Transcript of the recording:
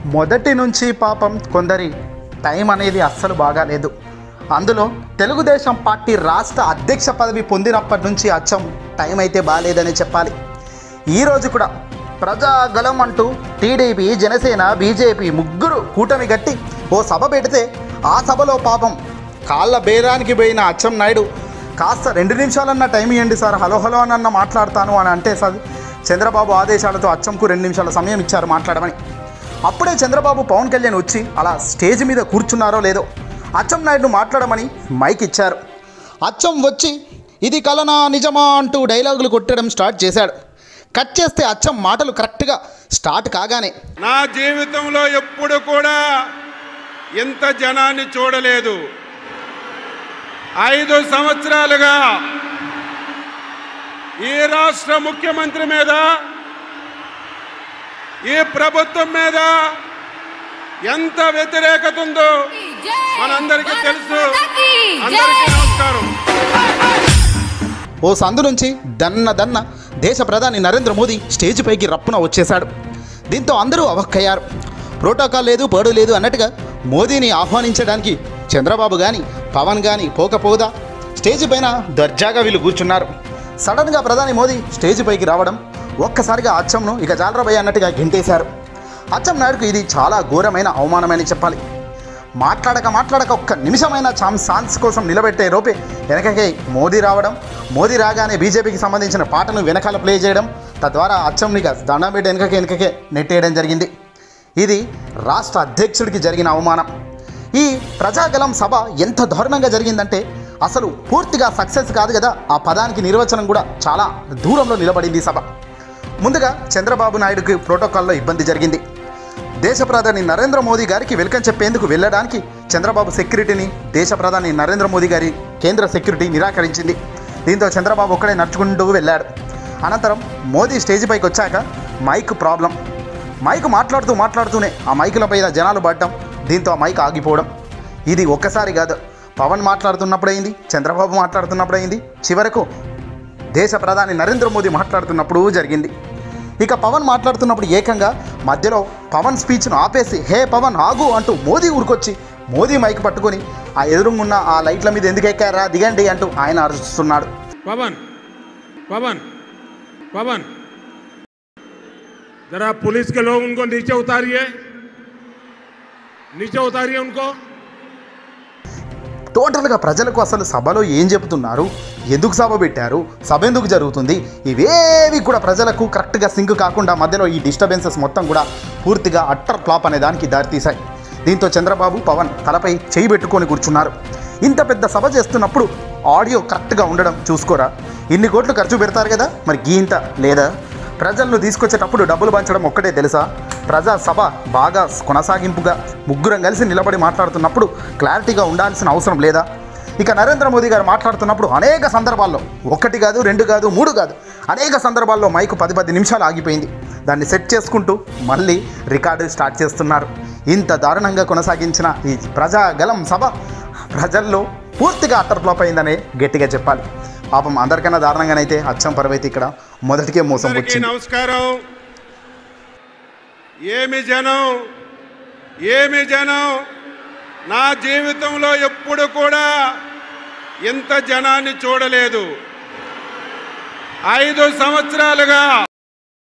మొదటి నుంచి పాపం కొందరి టైం అనేది అస్సలు బాగాలేదు. అందులో తెలుగుదేశం పార్టీ రాష్ట్ర అధ్యక్ష పదవి పొందినప్పటి నుంచి అచ్చం టైం అయితే బాగాలేదని చెప్పాలి. ఈరోజు కూడా ప్రజాగలం అంటూ టీడీపీ, జనసేన, బీజేపీ ముగ్గురు కూటమి గట్టి ఓ సభ పెడితే ఆ సభలో పాపం కాళ్ళ బేరానికి పోయిన అచ్చెన్నాయుడు కాస్త 2 నిమిషాలన్నా టైం ఇవ్వండి సార్, హలో హలో అన్న మాట్లాడతాను అని అంటే సార్ చంద్రబాబు ఆదేశాలతో అచ్చంకు 2 నిమిషాల సమయం ఇచ్చారు మాట్లాడమని. అప్పుడే చంద్రబాబు పవన్ కళ్యాణ్ వచ్చి అలా స్టేజ్ మీద కూర్చున్నారో లేదో అచ్చెన్నాయుడును మాట్లాడమని మైక్ ఇచ్చారు. అచ్చం వచ్చి ఇది కలనా నిజమా అంటూ డైలాగులు కొట్టడం స్టార్ట్ చేశాడు. కట్ చేస్తే అచ్చం మాటలు కరెక్ట్గా స్టార్ట్ కాగానే నా జీవితంలో ఎప్పుడు కూడా ఎంత జనాన్ని చూడలేదు. 5 సంవత్సరాలుగా ఈ రాష్ట్ర ముఖ్యమంత్రి మీద, ఈ ప్రభుత్వం మీద ఎంత వ్యతిరేకత ఉందో మనందరికీ తెలుసు. అందరికీ నమస్కారం. ఓ సందు నుంచి దన్న దేశ ప్రధాని నరేంద్ర మోదీ స్టేజ్ పైకి రప్పున వచ్చేశాడు. దీంతో అందరూ అవక్కయ్యారు. ప్రోటోకాల్ లేదు, పాడు లేదు అన్నట్టుగా మోదీని ఆహ్వానించడానికి చంద్రబాబు కానీ పవన్ కానీ పోకపోదా స్టేజ్ పైన దర్జాగా వీళ్ళు కూర్చున్నారు. సడన్గా ప్రధాని మోదీ స్టేజ్ పైకి రావడం ఒక్కసారిగా అచ్చంను ఇక జాలరబయ్య అన్నట్టుగా గెంటేశారు. అచ్చెన్నాయుడుకు ఇది చాలా ఘోరమైన అవమానమని చెప్పాలి. మాట్లాడక ఒక్క నిమిషమైన ఛాన్స్ కోసం నిలబెట్టే లోపే వెనకకే మోదీ రావడం, మోదీ రాగానే బీజేపీకి సంబంధించిన పాటను వెనకాల ప్లే చేయడం, తద్వారా అచ్చంనిగా దండం పెట్టి వెనకకే నెట్టేయడం జరిగింది. ఇది రాష్ట్ర అధ్యక్షుడికి జరిగిన అవమానం. ఈ ప్రజాగలం సభ ఎంత దారుణంగా జరిగిందంటే అసలు పూర్తిగా సక్సెస్ కాదు కదా, ఆ పదానికి నిర్వచనం కూడా చాలా దూరంలో నిలబడింది సభ. ముందుగా చంద్రబాబు నాయుడుకి ప్రోటోకాల్లో ఇబ్బంది జరిగింది. దేశ ప్రధాని నరేంద్ర మోదీ గారికి వెల్కమ్ చెప్పేందుకు వెళ్ళడానికి చంద్రబాబు సెక్యూరిటీని దేశ ప్రధాని నరేంద్ర మోదీ గారి కేంద్ర సెక్యూరిటీ నిరాకరించింది. దీంతో చంద్రబాబు ఒక్కడే నడుచుకుంటూ వెళ్ళాడు. అనంతరం మోదీ స్టేజ్ పైకి వచ్చాక మైక్ ప్రాబ్లం. మైక్ మాట్లాడుతూనే ఆ మైకులపై జనాలు పడటం, దీంతో ఆ మైక్ ఆగిపోవడం. ఇది ఒక్కసారి కాదు, పవన్ మాట్లాడుతున్నప్పుడు అయింది, చంద్రబాబు మాట్లాడుతున్నప్పుడు అయింది, చివరకు దేశ ప్రధాని నరేంద్ర మోదీ మాట్లాడుతున్నప్పుడు జరిగింది. ఇక పవన్ మాట్లాడుతున్నప్పుడు ఏకంగా మధ్యలో పవన్ స్పీచ్ను ఆపేసి హే పవన్ ఆగు అంటూ మోదీ ఊరుకొచ్చి మోదీ మైక్ పట్టుకొని ఆ ఎదురుగున్న ఆ లైట్ల మీద ఎందుకు ఎక్కారా దిగండి అంటూ ఆయన అరుస్తున్నాడు. పవన్ పవన్ పవన్ जरा पुलिस के लोग उनको नीचे उतारिए उनको. టోటల్గా ప్రజలకు అసలు సభలో ఏం చెబుతున్నారు, ఎందుకు సభ పెట్టారు, సభ ఎందుకు జరుగుతుంది, ఇవేవి కూడా ప్రజలకు కరెక్ట్గా సింక్ కాకుండా మధ్యలో ఈ డిస్టర్బెన్సెస్ మొత్తం కూడా పూర్తిగా అట్టర్ ఫ్లాప్ అనే దానికి దారితీశాయి. దీంతో చంద్రబాబు పవన్ తలపై చేయి పెట్టుకొని కూర్చున్నారు. ఇంత పెద్ద సభ చేస్తున్నప్పుడు ఆడియో కరెక్ట్గా ఉండడం చూసుకోరా, ఇన్ని కోట్లు ఖర్చు పెడతారు కదా, మరి గీంత లేదా? ప్రజలను తీసుకొచ్చేటప్పుడు డబ్బులు పంచడం ఒక్కటే తెలుసా? ప్రజా సభ బాగా కొనసాగింపుగా ముగ్గురం కలిసి నిలబడి మాట్లాడుతున్నప్పుడు క్లారిటీగా ఉండాల్సిన అవసరం లేదా? ఇక నరేంద్ర మోదీ గారు మాట్లాడుతున్నప్పుడు అనేక సందర్భాల్లో 1 కాదు 2 కాదు 3 కాదు అనేక సందర్భాల్లో మైకు 10 నిమిషాలు ఆగిపోయింది. దాన్ని సెట్ చేసుకుంటూ మళ్ళీ రికార్డు స్టార్ట్ చేస్తున్నారు. ఇంత దారుణంగా కొనసాగించిన ఈ ప్రజాగలం సభ ప్రజల్లో పూర్తిగా అట్టర్ ఫ్లాప్ అయిందనే గట్టిగా చెప్పాలి. పాపం అందరికన్నా దారుణంగానైతే అచ్చం పరవైతే ఇక్కడ మొదటికే మోసం వచ్చింది. నమస్కారం. ఏమి జనం నా జీవితంలో ఎప్పుడు కూడా ఎంత జనాన్ని చూడలేదు. 5 సంవత్సరాలుగా